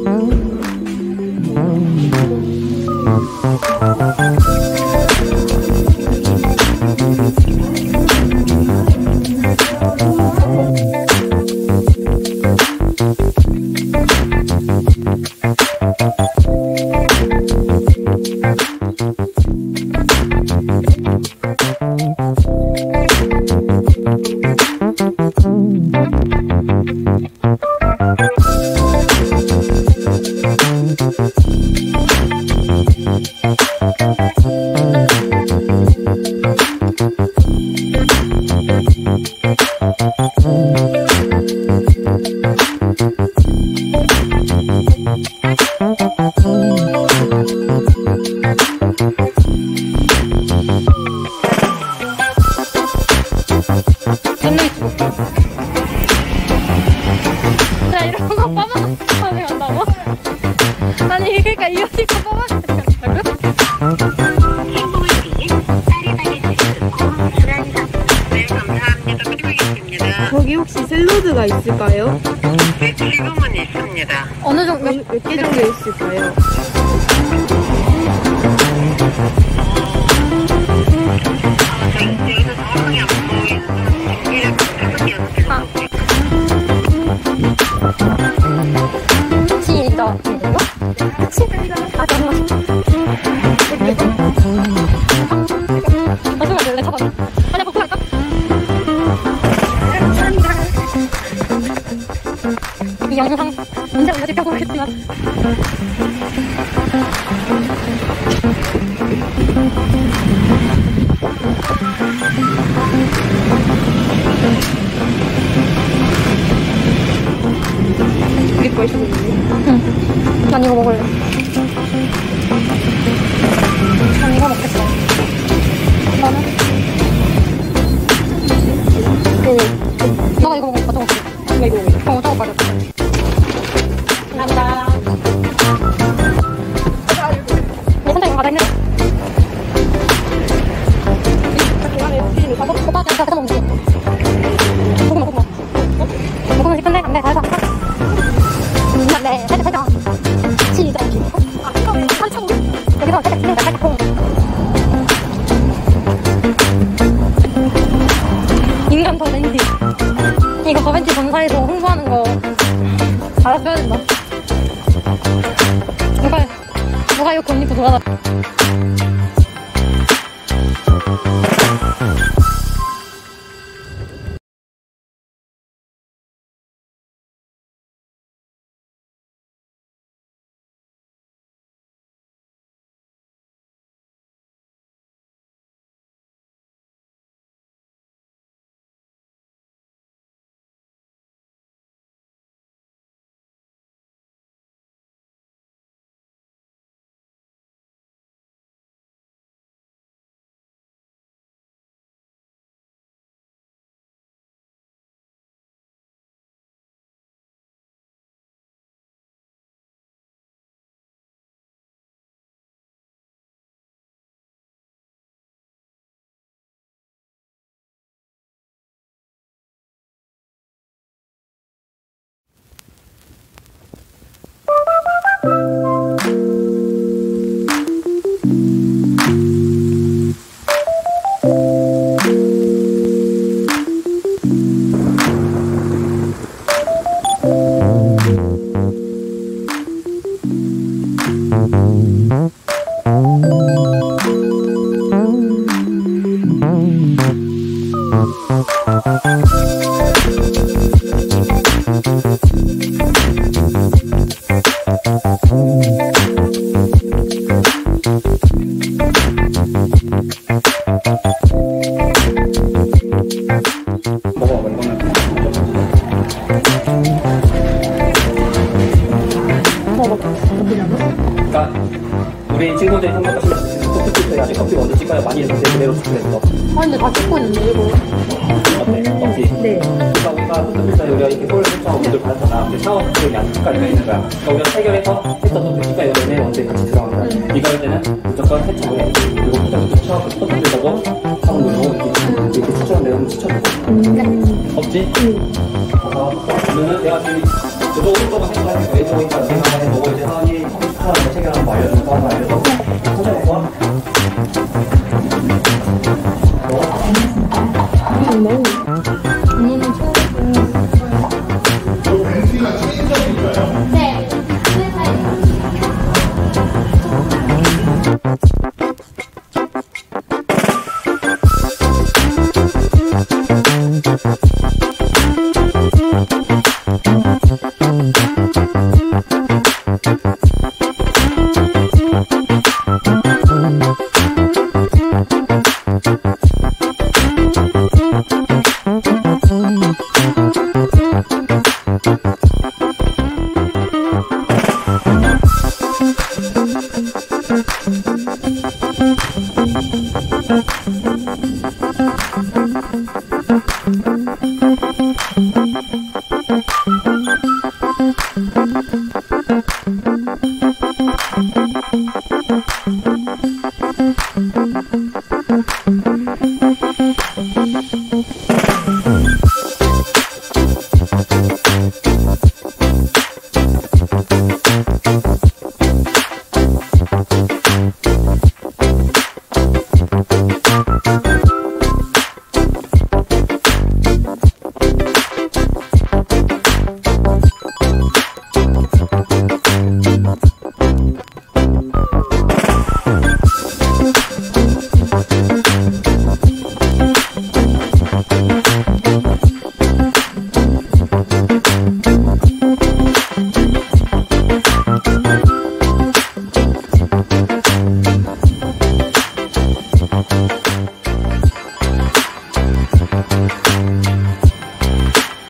나 이런 거 빠마하면 한다고? 아니 그러니까 이 옷 입고 빠마하면 한다고? 네, 감사합니다. 드리겠습니다. 거기 혹시 샐러드가 있을까요? 네, 지금은 있습니다. 어느 정도? 몇 개 정도 있을까요? 여기서 정확하게 안 보이는 준비를 5개, 6개 정도. 시작. 이거? 아 잠깐만. 마지막 원래 잠깐. 아니 먹고 갈까? 이 영상 언제 올려질까 모르겠지만. 되게 맛있어 보이는데? 응. 난 이거 먹을래. 난 이거 먹겠어. 너는? 너가 이거 먹을까? 저거 먹을까? 내가 이거 먹을래. 저거 가져. 감사합니다. 내 선택 이거 가자 했네. 오빠 그냥 계속 먹을게. 고구마. 고구마 시켰네? 안 돼, 다 해서 할까? 네, 살짝. 시작. 한참. 여기서 살짝 치니까 살짝 콩. 인간 더벤티. 이거 더벤티 본사에서 홍보하는 거 알아줘야 된다. 누가 이거 옷 입고 돌아다. 그러니까 우리 친구들이 생각하시는 소프트 찍어야지 커피 먼저 찍어야 많이 해서 그대로 찍겠어. 아 근데 다 찍고 있는데 이거. 어때? 없지? 네. 그러니까 우리가 소프트 우리가 이렇게 콜을 신청하고 문을 받았잖아. 근데 샤워실이 양쪽까지가 있는 거야. 그러니까 우리가 해결해서 했어도 소프트가 여름에 원래 같이 들어간 거야. 이거 할 때는 무조건 세척을 해. 그리고 포장도 추천하고 소프트 보고 사람으로 이렇게 추천을 내가 추천해. 없지? 그래서 오늘은 내가 지금 저도 오른쪽은 생각하니까 왼쪽이니까 생각을 해보고 네.